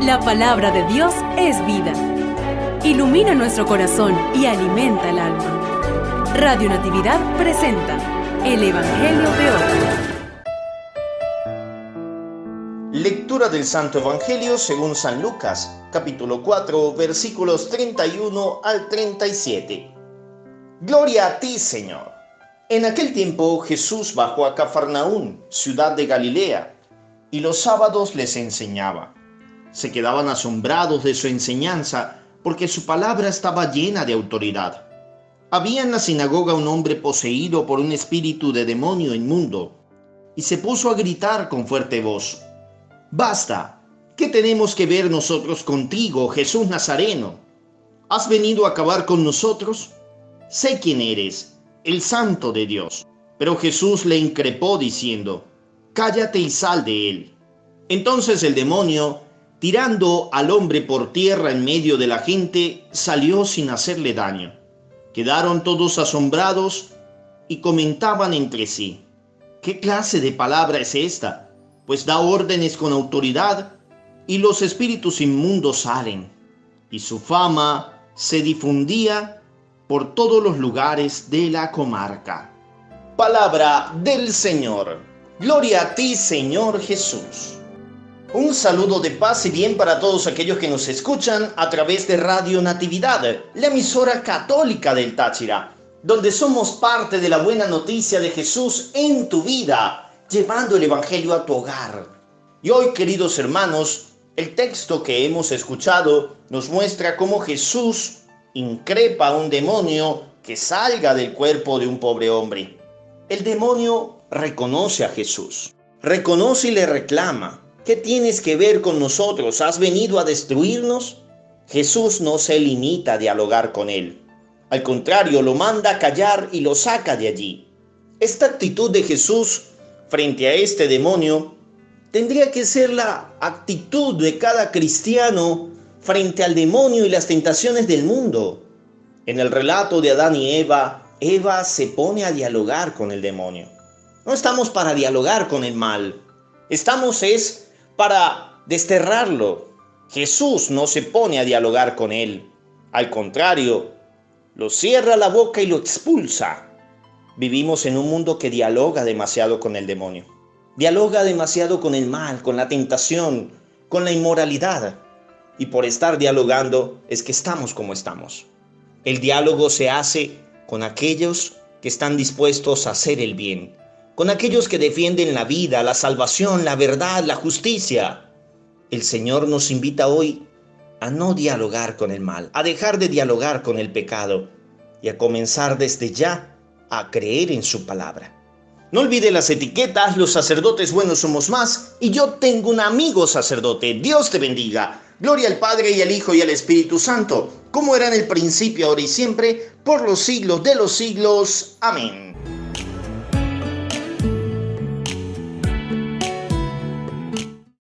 La palabra de Dios es vida. Ilumina nuestro corazón y alimenta el alma. Radio Natividad presenta el Evangelio de hoy. Lectura del Santo Evangelio según San Lucas, capítulo 4, versículos 31 al 37. Gloria a ti, Señor. En aquel tiempo Jesús bajó a Cafarnaún, ciudad de Galilea, y los sábados les enseñaba. Se quedaban asombrados de su enseñanza, porque su palabra estaba llena de autoridad. Había en la sinagoga un hombre poseído por un espíritu de demonio inmundo, y se puso a gritar con fuerte voz: «Basta, ¿qué tenemos que ver nosotros contigo, Jesús Nazareno? ¿Has venido a acabar con nosotros? Sé quién eres, el Santo de Dios». Pero Jesús le increpó diciendo: «Cállate y sal de él». Entonces el demonio, tirando al hombre por tierra en medio de la gente, salió sin hacerle daño. Quedaron todos asombrados y comentaban entre sí: ¿qué clase de palabra es esta? Pues da órdenes con autoridad y los espíritus inmundos salen. Y su fama se difundía por todos los lugares de la comarca. Palabra del Señor. Gloria a ti, Señor Jesús. Un saludo de paz y bien para todos aquellos que nos escuchan a través de Radio Natividad, la emisora católica del Táchira, donde somos parte de la buena noticia de Jesús en tu vida, llevando el Evangelio a tu hogar. Y hoy, queridos hermanos, el texto que hemos escuchado nos muestra cómo Jesús increpa a un demonio que salga del cuerpo de un pobre hombre. El demonio reconoce a Jesús, reconoce y le reclama: ¿qué tienes que ver con nosotros? ¿Has venido a destruirnos? Jesús no se limita a dialogar con él. Al contrario, lo manda a callar y lo saca de allí. Esta actitud de Jesús frente a este demonio tendría que ser la actitud de cada cristiano frente al demonio y las tentaciones del mundo. En el relato de Adán y Eva, Eva se pone a dialogar con el demonio. No estamos para dialogar con el mal. Estamos para desterrarlo. Jesús no se pone a dialogar con él. Al contrario, lo cierra la boca y lo expulsa. Vivimos en un mundo que dialoga demasiado con el demonio. Dialoga demasiado con el mal, con la tentación, con la inmoralidad. Y por estar dialogando es que estamos como estamos. El diálogo se hace con aquellos que están dispuestos a hacer el bien, con aquellos que defienden la vida, la salvación, la verdad, la justicia. El Señor nos invita hoy a no dialogar con el mal, a dejar de dialogar con el pecado y a comenzar desde ya a creer en su palabra. No olvide las etiquetas: los sacerdotes buenos somos más, y yo tengo un amigo sacerdote. Dios te bendiga. Gloria al Padre y al Hijo y al Espíritu Santo, como era en el principio, ahora y siempre, por los siglos de los siglos. Amén.